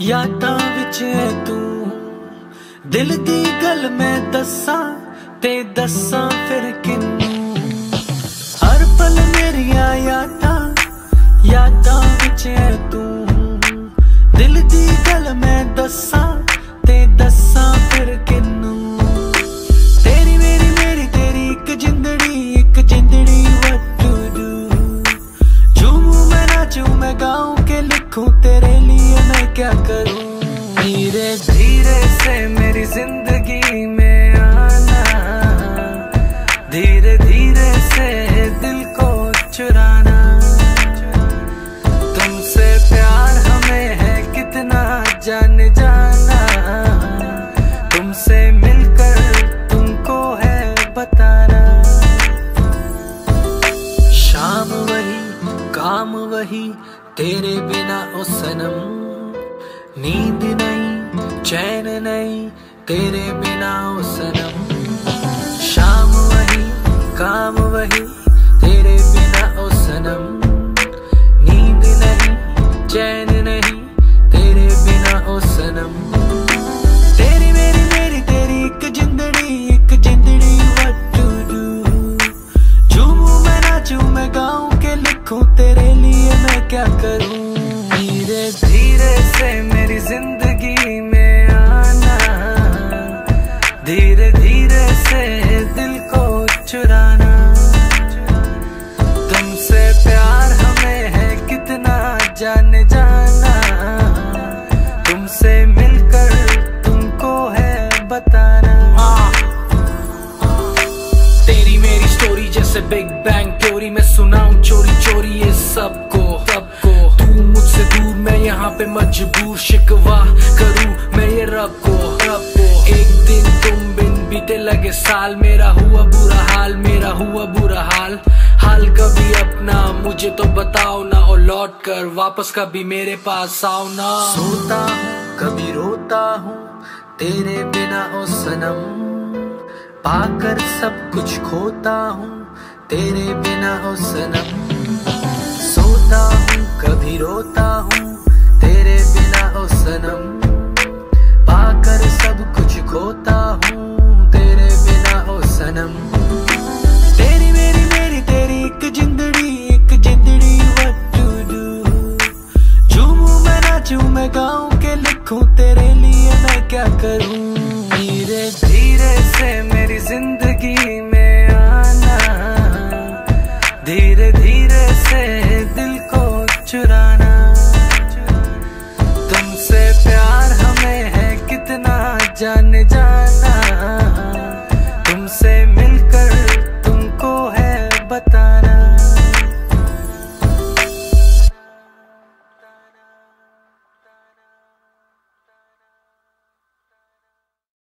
यादां विच तू दिल दी गल मैं दस्सां ते दस्सां फिर किन्नू। हर पल मेरिया यादां विच तू दिल दी गल मैं दस्सां ते दस्सां फिर किन्नू। तेरी मेरी तेरी एक जिंदड़ी what to do। झूमूं मैं नाचूं मैं गाऊं के लिखूं तेरे लिए मैं क्या करूं। धीरे धीरे से मेरी जिंदगी में आना, धीरे धीरे से दिल को चुराना। तुमसे प्यार हमें है कितना जान जाना, तुमसे मिलकर तुमको है बताना। शाम वही काम वही तेरे बिना ओ सनम, नींद नहीं चैन नहीं तेरे बिना ओ सनम। शाम वही काम वही तेरे बिना ओ सनम, नींद नहीं चैन नहीं तेरे बिना ओ सनम। तेरी मेरी तेरी एक जिंदड़ी what to do। झूमूं मैं नाचूं मैं गाऊं के लिखूं तेरे लिए मैं क्या करूं। धीरे धीरे से मेरी जिंदगी में आना, धीरे धीरे से दिल को चुराना। तुमसे प्यार हमें है कितना जान जाना, तुमसे मिलकर तुमको है बताना। तेरी मेरी स्टोरी जैसे बिग बैंग थ्योरी, मैं सुनाऊं चोरी चोरी ये सबको। तू मुझसे दूर मैं यहाँ पे मजबूर, शिकवा करूं मैं ये रब को। एक दिन तुम बिन बीते लगे साल, मेरा हुआ बुरा हाल। हाल कभी अपना मुझे तो बताओ ना, और लौट कर वापस कभी मेरे पास आओ ना। सोता हूँ कभी रोता हूँ तेरे बिना ओ सनम, पाकर सब कुछ खोता हूँ तेरे बिना ओ सनम। सोता हूँ कभी रोता हूँ तेरे बिना ओ सनम, पाकर सब कुछ खोता हूँ तेरे बिना ओ सनम। तेरी मेरी तेरी एक जिंदड़ी what to do। झूमूं मैं नाचूं मैं गाऊं के लिखूं तेरे लिए मैं क्या करूं। धीरे धीरे से मेरी जिंदगी में आना, धीरे धीरे से दिल को चुराना। तुमसे प्यार हमें है कितना जान